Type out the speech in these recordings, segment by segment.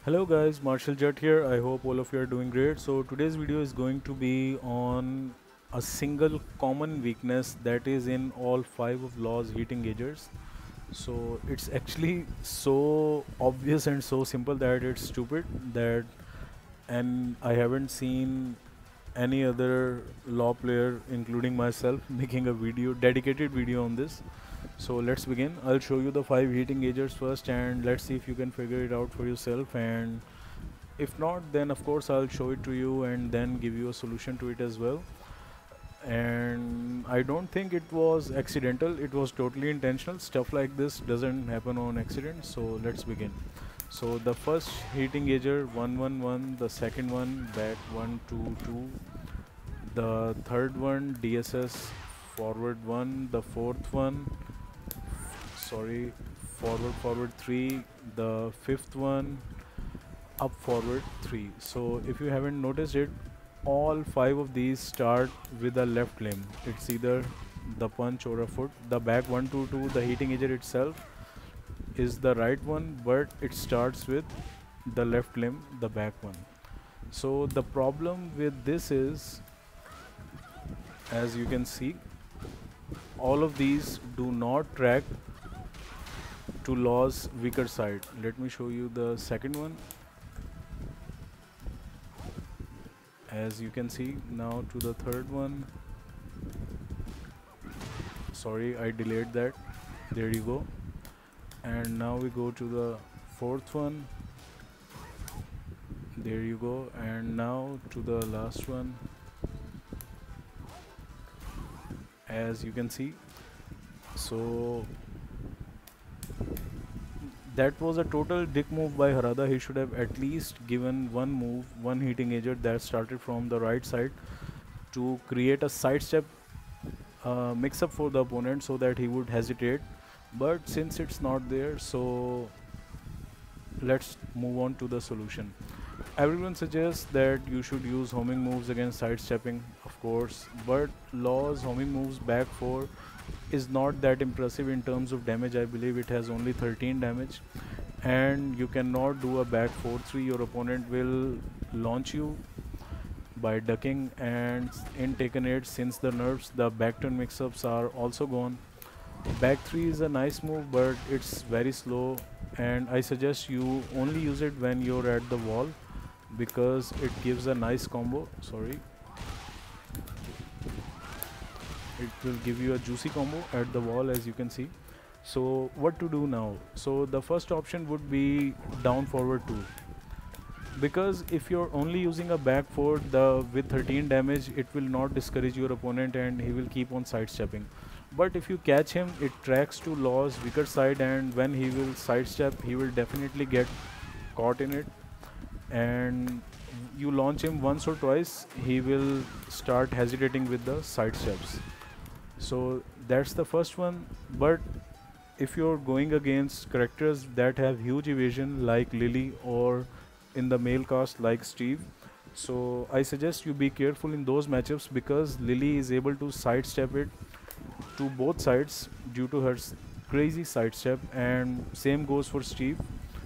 Hello guys, Marshall Jet here. I hope all of you are doing great. So today's video is going to be on a single common weakness that is in all 5 of Law's heat engagers. So it's actually so obvious and so simple that it's stupid that and I haven't seen any other Law player including myself making a dedicated video on this. So let's begin. I'll show you the 5 heat engagers first and let's see if you can figure it out for yourself, and if not then of course I'll show it to you and then give you a solution to it as well. And I don't think it was accidental, it was totally intentional. Stuff like this doesn't happen on accident. So let's begin. So the first heat engager 111, the second one back 122, the third one DSS forward 1, the fourth one sorry forward 3, the fifth one up forward 3. So if you haven't noticed it, all 5 of these start with a left limb. It's either the punch or a foot. The back 122, the heat engager itself is the right one, but it starts with the left limb, the back one. So the problem with this is, as you can see, all of these do not track to Law's weaker side. Let me show you the second one. As you can see, now to the third one. Sorry, I delayed that. There you go. And now we go to the fourth one. There you go. And now to the last one. As you can see. So that was a total dick move by Harada. He should have at least given one move, one heat engager that started from the right side to create a sidestep mix-up for the opponent so that he would hesitate. But since it's not there, so let's move on to the solution. Everyone suggests that you should use homing moves against sidestepping, of course, but Law's homing moves back 4 is not that impressive in terms of damage. I believe it has only 13 damage, and you cannot do a back 4-3. Your opponent will launch you by ducking, and in Taken 8, since the nerfs, the back turn mix-ups are also gone. Back 3 is a nice move, but it's very slow, and I suggest you only use it when you're at the wall because it gives a nice combo. Sorry, it will give you a juicy combo at the wall, as you can see. So what to do now? So the first option would be down forward 2, because if you're only using a back 4 with 13 damage, it will not discourage your opponent and he will keep on sidestepping. But if you catch him, it tracks to Law's weaker side, and when he will sidestep, he will definitely get caught in it, and you launch him once or twice, he will start hesitating with the side steps. So that's the first one. But if you're going against characters that have huge evasion like Lily, or in the male cast like Steve, so I suggest you be careful in those matchups because Lily is able to sidestep it to both sides due to her crazy sidestep, and same goes for Steve.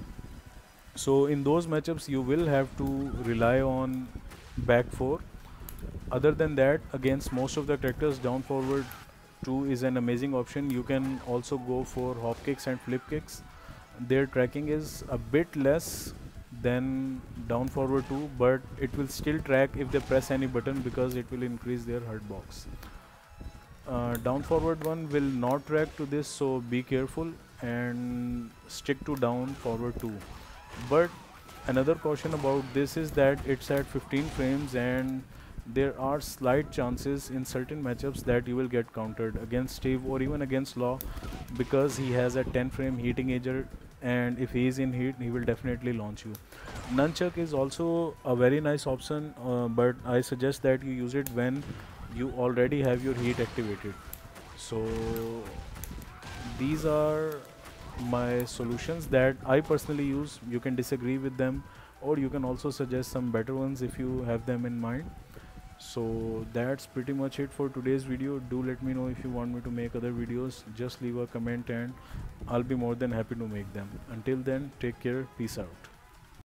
So in those matchups you will have to rely on back 4. Other than that, against most of the characters, down forward 2 is an amazing option. You can also go for hop kicks and flip kicks. Their tracking is a bit less than down forward 2, but it will still track if they press any button because it will increase their hurt box. Down forward 1 will not track to this, so be careful and stick to down forward 2. But another caution about this is that it's at 15 frames, and there are slight chances in certain matchups that you will get countered against Steve or even against Law, because he has a 10 frame heat engager, and if he is in heat, he will definitely launch you. Nunchuck is also a very nice option, but I suggest that you use it when you already have your heat activated. So these are my solutions that I personally use. You can disagree with them, or you can also suggest some better ones if you have them in mind. So that's pretty much it for today's video. Do let me know if you want me to make other videos. Just leave a comment and I'll be more than happy to make them. Until then, take care. Peace out.